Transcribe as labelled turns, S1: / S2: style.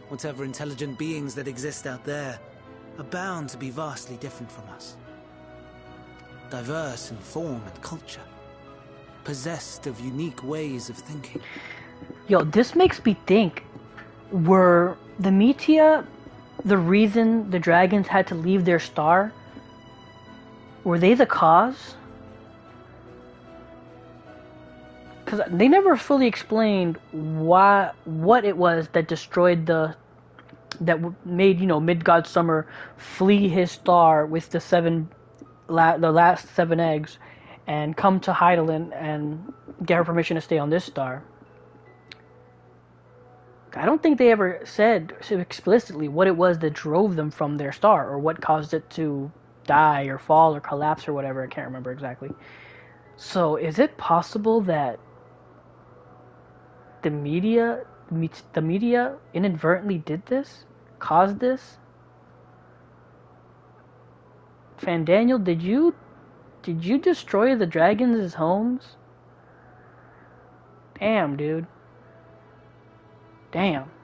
S1: whatever intelligent beings that exist out there are bound to be vastly different from us. Diverse in form and culture, possessed of unique ways of thinking.
S2: Yo, this makes me think, were the Metia the reason the dragons had to leave their star? Were they the cause? Because they never fully explained what it was that destroyed that made, Midgod Summer flee his star with the last 7 eggs and come to Hydaelyn and get her permission to stay on this star. I don't think they ever said explicitly what it was that drove them from their star, or what caused it to die or fall or collapse or whatever. I can't remember exactly. So is it possible that the media inadvertently did this? Caused this? Fandaniel, did you destroy the dragons' homes? Damn, dude. Damn.